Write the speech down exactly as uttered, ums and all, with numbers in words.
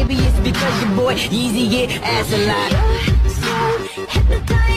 maybe it's because your boy Yeezy get ass a lot. You're so hypnotized.